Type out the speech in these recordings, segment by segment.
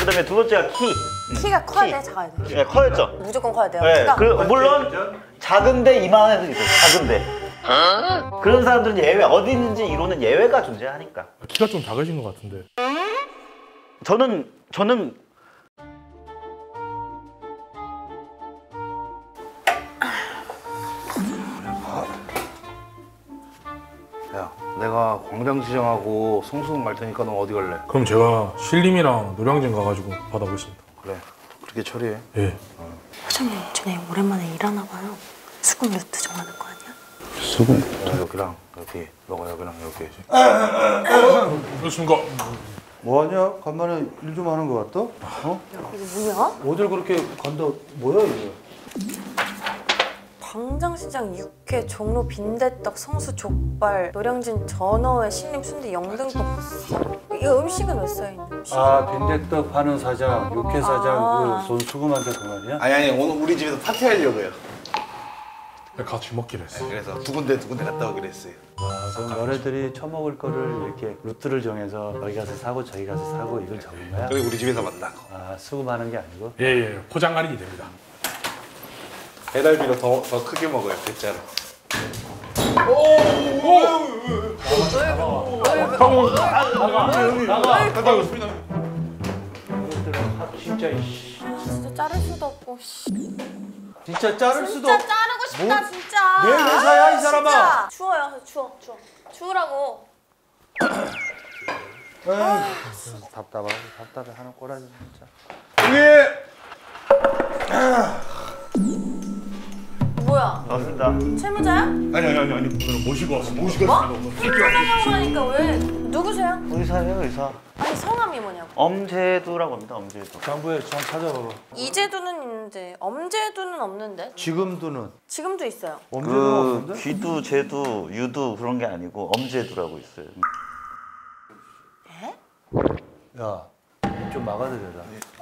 그다음에 두 번째가 키. 키가 커야 돼, 작아야 돼? 네, 커였죠. 무조건 커야 돼요. 네, 키가. 물론 작은데 이만한 애들 있어요. 작은데. 그런 사람들은 예외. 어디 있는지 이론은 예외가 존재하니까. 키가 좀 작으신 것 같은데. 저는 야, 내가 광장시장하고 성수동 갈 테니까 너 어디 갈래? 그럼 제가 신림이랑 노량진 가가지고 받아보겠습니다. 그래, 그렇게 처리해. 예. 회장님, 쟤네 오랜만에 일하나 봐요. 수금 루트 정하는 거 아니야? 수금? 여기랑 여기, 너가 여기랑 여기. 그렇습니까? 뭐하냐? 간만에 일 좀 하는 거 같다? 어? 이게 뭐야? 어딜 그렇게 간다? 뭐야 이게? 광장시장 육회, 종로 빈대떡, 성수 족발, 노량진 전어회, 신림 순대, 영등포. 이거 음식은 왜 써있는 음식? 아 빈대떡 파는 사장, 육회 사장 그 돈 수금한테 그 말이야? 아니 오늘 우리 집에서 파티하려고요. 같이 먹기로 했어. 그래서 두 군데 갔다 오기로 했어요. 아, 그럼 너네들이 처먹을 거를 이렇게 루트를 정해서 여기 가서 사고 저기 가서 사고 이걸 적은 거야? 저희 우리 집에서 만나고. 아 수금하는 게 아니고? 예. 포장 할인이 됩니다. 배달비로 더 크게 먹어요, 대짜로. 진짜 진짜 자를 수도 없고. 진짜 자를 수도 진짜 없... 자르고 싶다, 뭐? 진짜. 내 회사야, 이 사람아. 진짜. 추워요, 추워. 추우라고. 답답해 하는 꼬라지 진짜. 뭐야? 맞습니다. 채무자야? 아니. 오늘 모시고 왔습니다. 채무자라고 하니까 왜? 누구세요? 의사예요, 의사. 아니 성함이 뭐냐고. 엄제두라고 합니다. 엄제두. 장부에 좀 찾아봐봐. 이제두는 있는데 엄제두는 없는데? 지금도는? 지금도 있어요. 언제는 없는데? 귀두, 제두, 유두 그런 게 아니고 엄제두라고 있어요. 에? 야, 입 좀 막아드려라.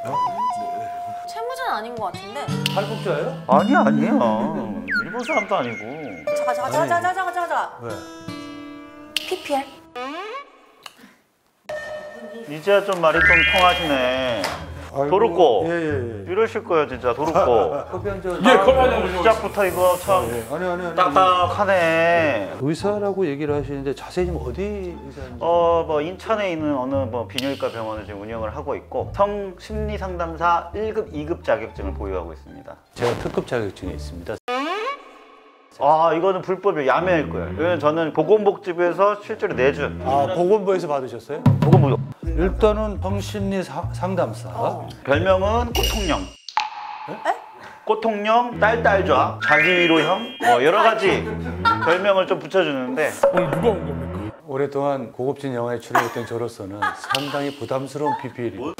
채무자는 아닌 것 같은데. 탈북자예요? 아니에요. 일본 사람도 아니고. 잠깐. 왜? PPL? 이제야 좀 말이 좀 통하시네. 아이고, 도르코. 예. 이러실 거예요, 진짜 도르코. 커피 한 잔. 예, 커피 한잔 시작부터 이거 참 아니. 딱딱하네. 의사라고 얘기를 하시는데 자세히 좀 어디 의사인지. 뭐 인천에 있는 어느 뭐 비뇨기과 병원을 지금 운영을 하고 있고 성심리상담사 1급, 2급 자격증을 보유하고 있습니다. 제가 특급 자격증이 있습니다. 아, 이거는 불법이에요. 야매일 거예요. 왜냐면 저는 보건복지부에서 실제로 내준. 아, 보건부에서 받으셨어요? 보건복 일단은 성심리 상담사. 별명은 꼬통령. 꼬통령, 딸딸좌, 자기위로형, 뭐 여러 가지 별명을 좀 붙여주는데 오늘 누가 온 겁니까? 오랫동안 고급진 영화에 출연했던 저로서는 상당히 부담스러운 PPL이.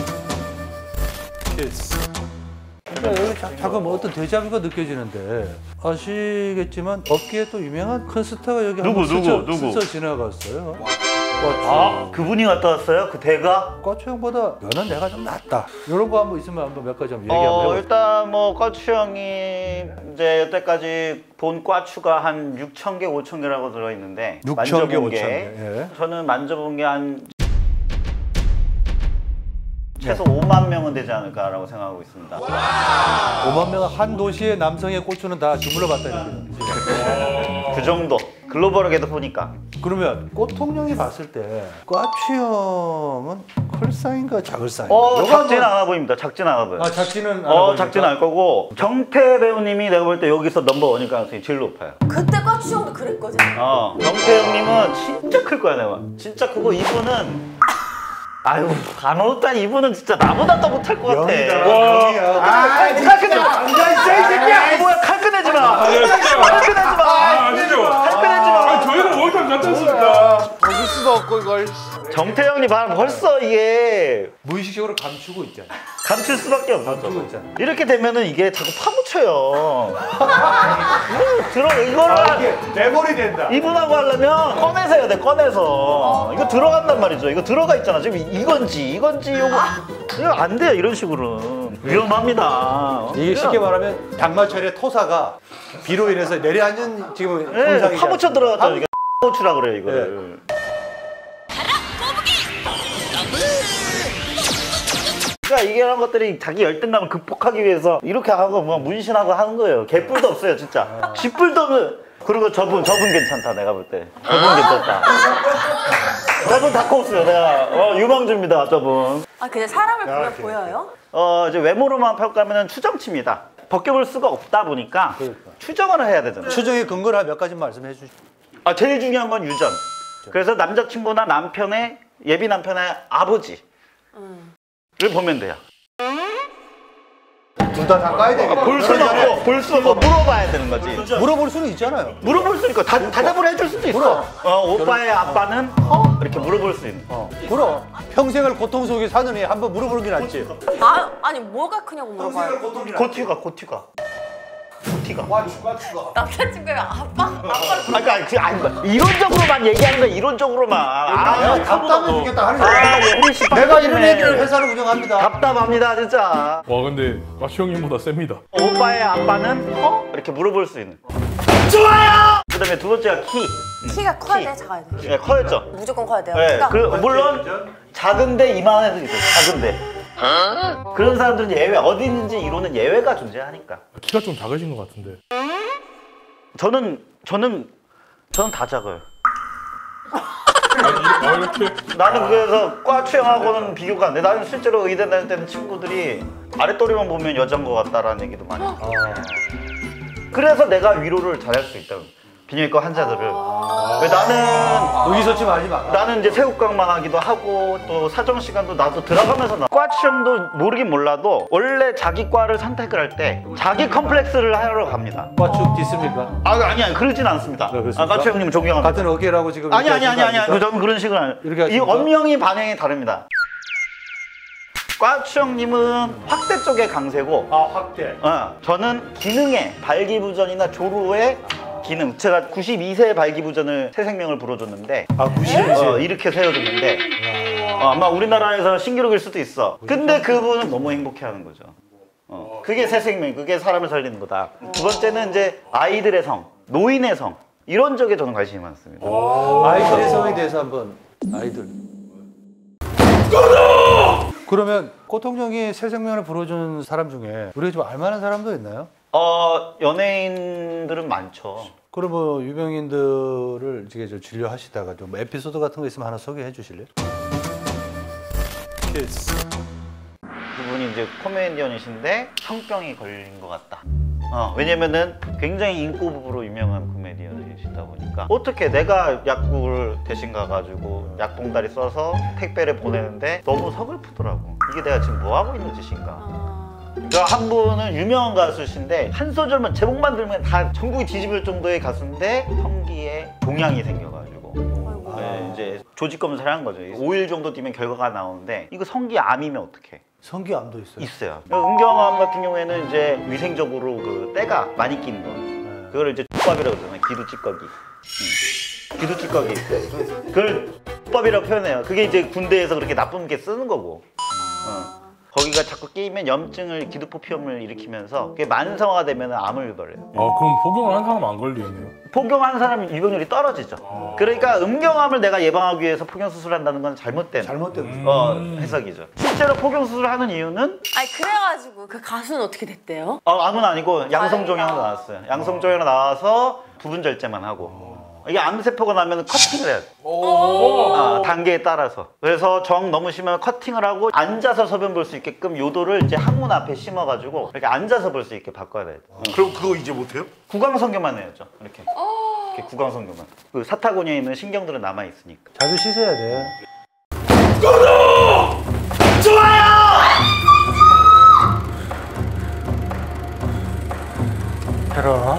그러니까 여기 잠깐 뭐 어떤 데자뷰가 느껴지는데 아시겠지만 업계에 또 유명한 큰 스타가 여기 누구? 스쳐 지나갔어요. 아, 그분이 갔다 왔어요? 그 대가? 과추형보다 너는 내가 좀 낫다. 이런 거 한번 있으면 한번 몇 가지 한번 얘기 한번 해보세요. 일단 뭐 과추 형이 이제 여태까지 본 과추가 한 6,000개, 5,000개라고 들어있는데 6,000개, 만져본 게 5,000개. 예. 저는 만져본 게 한 최소 5만 명은 되지 않을까라고 생각하고 있습니다. 5만 명은 한 도시의 남성의 고추는 다 주물러 봤다 이거예요. 그 정도. 글로벌하게도 보니까. 그러면 꼬통령이 봤을 때 과추형은 클 사인가 작을 사인? 작진 않아 보입니다. 작진 않아 보여요. 아, 작지는 않아 보입니까? 작진 않을 거고 정태 배우님이 내가 볼 때 여기서 넘버원일 가능성이 제일 높아요. 그때 과추형도 그랬거든. 정태 형님은 진짜 클 거야 내가. 진짜 크고 이분은 아유 간호단 이분은 진짜 나보다 더 못할 것 같아. 영이야. 칼 꺼내지 마. 앉아있어 이 새끼야. 뭐야 칼 꺼내지 마. 칼 꺼내지 마. 아니죠. 칼 꺼내지 마. 저희는 월간 갔다 왔습니다. 먹을 수도 없고 이걸. 정태 형님 봐 벌써 이게 무의식적으로 감추고 있잖아. 감출 수밖에 없어. 감추고 있잖아. 이렇게 되면은 이게 자꾸 파묻혀요. 이거를 내버리 된다. 이분하고 하려면 꺼내서 해야 돼. 꺼내서 이거 들어간단 말이죠. 이거 들어가 있잖아. 지금 이건지 이거 안 돼요. 이런 식으로는 위험합니다. 이게 쉽게 말하면 장마철에 토사가 비로 인해서 내려앉는 지금 현상이 파묻혀 들어갔죠. 이게 고추라 그래요. 이거를. 그러니까 이런 것들이 자기 열등감을 극복하기 위해서 이렇게 하고 뭐 문신하고 하는 거예요. 개뿔도 없어요, 진짜. 쥐뿔도 없는. 그리고 저분 괜찮다, 내가 볼 때. 저분 괜찮다. 저분 다크호스요, 내가. 유망주입니다, 저분. 아 그냥 사람을 보면 보여요? 이제 외모로만 평가하면 추정치입니다. 벗겨볼 수가 없다 보니까 추정을 해야 되잖아요. 추정의 근거를 몇 가지 말씀해 주시죠. 제일 중요한 건 유전. 그래서 남자친구나 남편의 예비 남편의 아버지를 보면 돼요. 둘 다 까야 되겠다. 볼 수는 없고 볼 수 없고 물어봐야 되는 거지. 물어볼 수는 있잖아요. 물어볼 수 있고 대답을 해줄 수도 있어. 오빠의 아빠는 이렇게 물어볼 수 있는. 그럼 평생을 고통 속에 사느니 한번 물어보는 게 낫지. 아니 뭐가 크냐고 물어봐요. 고티가. 남자친구가 아빠를 그러니까 이론적으로만 얘기하는 거야. 이론적으로만. 답답해 죽겠다 하는 거야. 내가 이런 애들 회사를 운영합니다. 답답합니다, 진짜. 와 근데 마치 형님보다 셉니다. 오빠의 아빠는 이렇게 물어볼 수 있는. 좋아요. 그다음에 두 번째가 키. 키가 커야 돼, 작아야 돼? 네, 커였죠. 무조건 커야 돼요. 네, 그러니까 물론 작은데 이만한 애들 있어요. 작은데. 그런 사람들은 예외. 어디든지 이론은 예외가 존재하니까. 키가 좀 작으신 것 같은데. 저는 다 작아요. 이렇게 나는 그래서 과 취향하고는 비교가 안 돼. 나는 실제로 의대 다닐 때는 친구들이 아랫도리만 보면 여자인 것 같다라는 얘기도 많이 했어. 그래서 내가 위로를 잘할 수 있다. 비뇨기과 환자들을. 왜 나는 의기소침 하지 마. 나는 이제 새우깡만 하기도 하고 또 사정 시간도 나도 들어가면서 과 취향도 모르긴 몰라도 원래 자기 과를 선택을 할 때 자기 컴플렉스를 하러 갑니다. 과축 있습니까? 아니 그러진 않습니다. 그렇습니까? 과 취향님 존경합니다. 같은 어깨라고 지금 아니. 얘기하시는 저는 그런 식으로 안 해요. 이렇게 이 하십니까? 언명이 반응이 다릅니다. 과추형님은 확대 쪽의 강세고, 확대. 저는 기능의 발기부전이나 조루의 기능. 제가 92세 발기부전을 새 생명을 불어줬는데, 92세. 이렇게 세워줬는데, 아마 우리나라에서 신기록일 수도 있어. 근데 그분은 너무 행복해하는 거죠. 그게 새 생명, 그게 사람을 살리는 거다. 두 번째는 이제 아이들의 성, 노인의 성. 이런 쪽에 저는 관심이 많습니다. 아이들의 성에 대해서 한번 아이들. 그러면 고통형이 새 생명을 불어주는 사람 중에 우리가 좀 알만한 사람도 있나요? 연예인들은 많죠. 그럼 뭐 유명인들을 이제 좀 진료하시다가 좀 에피소드 같은 거 있으면 하나 소개해 주실래요? 그분이 이제 코미디언이신데 성병이 걸린 것 같다. 왜냐면은 굉장히 인꼬부부로 유명한 코미디언이시다 보니까 어떻게 내가 약국을 대신 가가지고 약봉다리 써서 택배를 보내는데 너무 서글프더라고. 이게 내가 지금 뭐 하고 있는 짓인가. 그러니까 한 분은 유명한 가수신데 한 소절만 제목만 들으면 다 전국이 뒤집을 정도의 가수인데 성기에 종양이 생겨가지고 이제 조직 검사를 한 거죠. 5일 정도 뒤면 결과가 나오는데 이거 성기 암이면 어떡해? 성기암도 있어요. 있어요. 은경암 같은 경우에는 이제 위생적으로 그 때가 많이 끼는 거. 그걸 이제 X밥이라고 그러잖아요. 기도 찌꺼기. 기도 찌꺼기. 그걸 X밥이라고 표현해요. 그게 이제 군대에서 그렇게 나쁜 게 쓰는 거고. 거기가 자꾸 끼면 염증을 기두포피염을 일으키면서 그게 만성화가 되면 암을 유발해요. 그럼 복용을 한 사람 안 걸리겠네요? 폭경한 사람 유병률이 떨어지죠. 그러니까 음경암을 내가 예방하기 위해서 폭경 수술한다는 건 잘못된 해석이죠. 실제로 폭경 수술하는 이유는 아니 그래가지고 그 가수는 어떻게 됐대요? 암은 아니고 양성종양으로 나왔어요. 양성종양으로 나와서 부분 절제만 하고 이게 암세포가 나면 커팅을 해야 돼. 단계에 따라서. 그래서 정 너무 심하면 커팅을 하고 앉아서 소변 볼 수 있게끔 요도를 이제 항문 앞에 심어가지고 이렇게 앉아서 볼 수 있게 바꿔야 돼. 그럼 그거 이제 못해요? 구강성교만 해야죠. 이렇게 구강성교만. 그 사타구니에 있는 신경들은 남아 있으니까. 자주 씻어야 돼. 좋아요. 해라.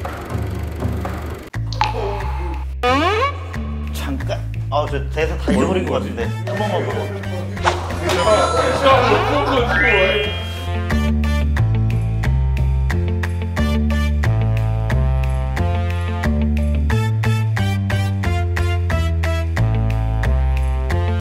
잠깐. 저 대사 다 잊어버린 것 같은데. 한 번만 보고.